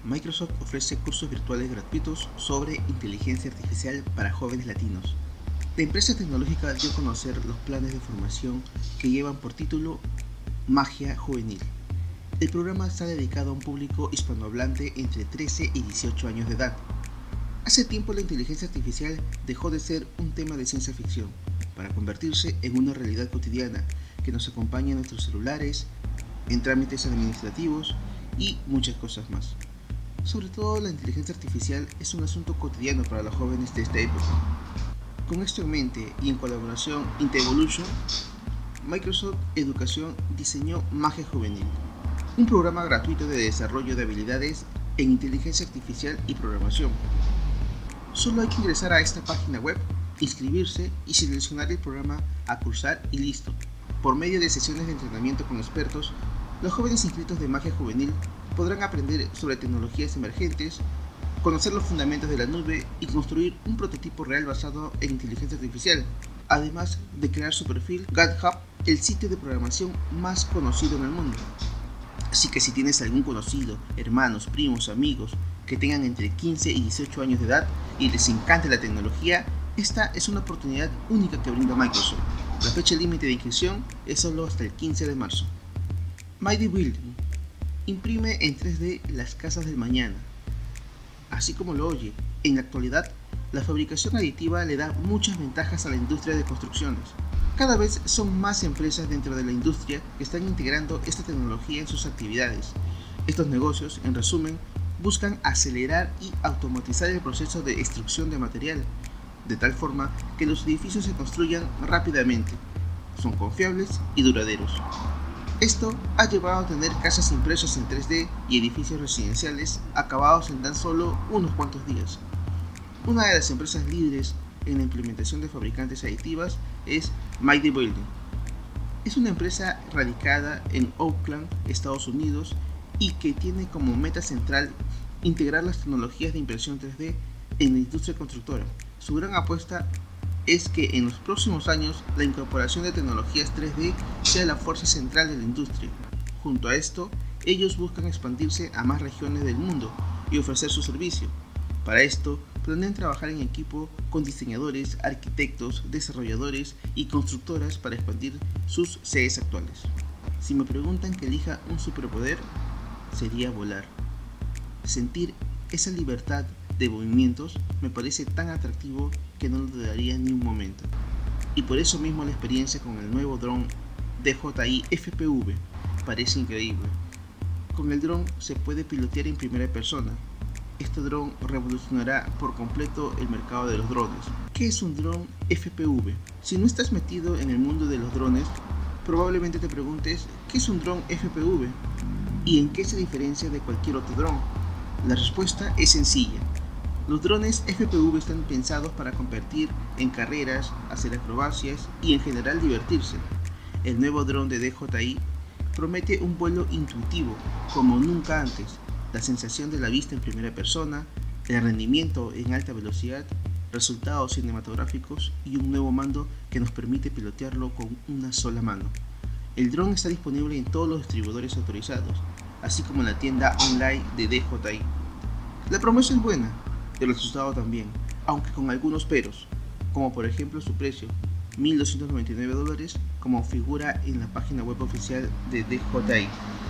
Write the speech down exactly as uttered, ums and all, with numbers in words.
Microsoft ofrece cursos virtuales gratuitos sobre inteligencia artificial para jóvenes latinos. La empresa tecnológica dio a conocer los planes de formación que llevan por título Magia Juvenil. El programa está dedicado a un público hispanohablante entre trece y dieciocho años de edad. Hace tiempo la inteligencia artificial dejó de ser un tema de ciencia ficción para convertirse en una realidad cotidiana que nos acompaña en nuestros celulares, en trámites administrativos y muchas cosas más. Sobre todo la inteligencia artificial es un asunto cotidiano para los jóvenes de esta época. Con esto en mente y en colaboración Intevolution, Microsoft Educación diseñó Magia Juvenil, un programa gratuito de desarrollo de habilidades en inteligencia artificial y programación. Solo hay que ingresar a esta página web, inscribirse y seleccionar el programa a cursar y listo. Por medio de sesiones de entrenamiento con expertos, los jóvenes inscritos de Magia Juvenil podrán aprender sobre tecnologías emergentes, conocer los fundamentos de la nube y construir un prototipo real basado en inteligencia artificial, además de crear su perfil GitHub, el sitio de programación más conocido en el mundo. Así que si tienes algún conocido, hermanos, primos, amigos que tengan entre quince y dieciocho años de edad y les encante la tecnología, esta es una oportunidad única que brinda Microsoft. La fecha límite de inscripción es solo hasta el quince de marzo. Mighty Building imprime en tres D las casas del mañana. Así como lo oye, en la actualidad, la fabricación aditiva le da muchas ventajas a la industria de construcciones. Cada vez son más empresas dentro de la industria que están integrando esta tecnología en sus actividades. Estos negocios, en resumen, buscan acelerar y automatizar el proceso de extrusión de material, de tal forma que los edificios se construyan rápidamente, son confiables y duraderos. Esto ha llevado a tener casas impresas en tres D y edificios residenciales acabados en tan solo unos cuantos días. Una de las empresas líderes en la implementación de fabricantes aditivas es Mighty Building. Es una empresa radicada en Oakland, Estados Unidos, y que tiene como meta central integrar las tecnologías de impresión tres D en la industria constructora. Su gran apuesta es que en los próximos años la incorporación de tecnologías tres D sea la fuerza central de la industria. Junto a esto, ellos buscan expandirse a más regiones del mundo y ofrecer su servicio. Para esto, planean trabajar en equipo con diseñadores, arquitectos, desarrolladores y constructoras para expandir sus sedes actuales. Si me preguntan que elija un superpoder, sería volar. Sentir esa libertad de movimientos me parece tan atractivo que no lo dudaría ni un momento. Y por eso mismo la experiencia con el nuevo dron D J I F P V parece increíble. Con el dron se puede pilotear en primera persona. Este dron revolucionará por completo el mercado de los drones. ¿Qué es un dron F P V? Si no estás metido en el mundo de los drones, probablemente te preguntes ¿qué es un dron F P V? ¿Y en qué se diferencia de cualquier otro dron? La respuesta es sencilla. Los drones F P V están pensados para competir en carreras, hacer acrobacias y en general divertirse. El nuevo dron de D J I promete un vuelo intuitivo, como nunca antes, la sensación de la vista en primera persona, el rendimiento en alta velocidad, resultados cinematográficos y un nuevo mando que nos permite pilotearlo con una sola mano. El dron está disponible en todos los distribuidores autorizados, así como en la tienda online de D J I. La promesa es buena, el resultado también, aunque con algunos peros, como por ejemplo su precio, mil doscientos noventa y nueve dólares, como figura en la página web oficial de D J I.